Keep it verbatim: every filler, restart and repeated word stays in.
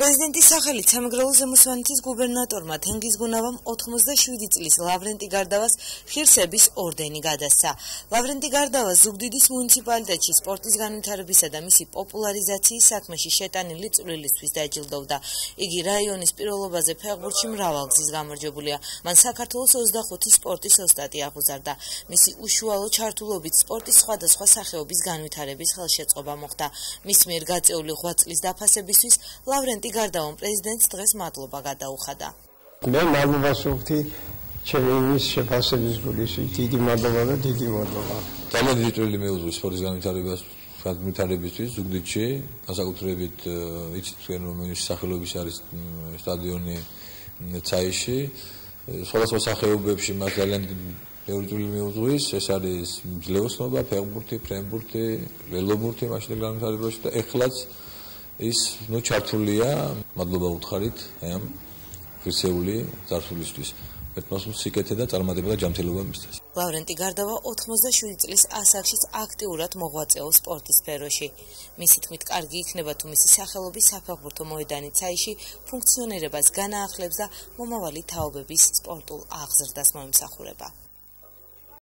პრეზიდენტის სახელით სამეგრელო-ზემო სვანეთის გუბერნატორმა თენგიზ გუნავამ ოთხმოცდაშვიდი წლის ლავრენტი გარდავას ღირსების ორდენი გადასცა. ლავრენტი გარდავა ზუგდიდის მუნიციპალიტეტში სპორტის განვითარებისა და მისი პოპულარიზაციის საქმეში შეტანილი წვლილისთვის დაჯილდოვდა. იგი რაიონის პირველობაზე ფეხბურთში მრავალგზის გამარჯვებულია. მან საქართველოს ოცდახუთი სპორტის ოსტატი აღუზარდა. მისი უშუალო ჩართულობით სპორტის სხვადასხვა სახეობის განვითარების ხელშეწყობა მოხდა. მის მიერ გაწეული ღვაწლის დაფასებისთვის ლავრენტი გარდავამ პრეზიდენტს დღეს მადლობა გადაუხადა. მე მადლობას ვუხდი ჩემი იმის შეფასების გულისხმით, დიდი მადლობა და დიდი მადლობა. ძალიან დიდი წვლილი მიუძღვის სპორტის განვითარებისთვის ზუგდიდში, განსაკუთრებით იცით თქვენ რომ ის სახელობის არის სტადიონი ცაიში, სხვადასხვა სახეობებში მას ძალიან ბევრი წვლილი მიუძღვის, ეს არის მძლეოსნობა, ფეხბურთი, ფრენბურთი, ველობურთი მაშინ განვითარებაში და ეხლაც ის ნუ ჩართულია, მადლობა უთხარით ამ ღირსეული წარსულისთვის. ერთმანეთს სიკეთე და წარმატება და ჯანმრთელობა მისცეს. ლავრენტი გარდავა ოთხმოცდაშვიდი წლის ასაკშიც აქტიურად მოღვაწეობს სპორტის სფეროში. მისი თქმით, კარგი იქნება თუ მისი სახელობის საფეხბურთო მოედანი ცაიში ფუნქციონირებას განაახლებს და მომავალი თაობების სპორტულ აღზრდას მოემსახურება.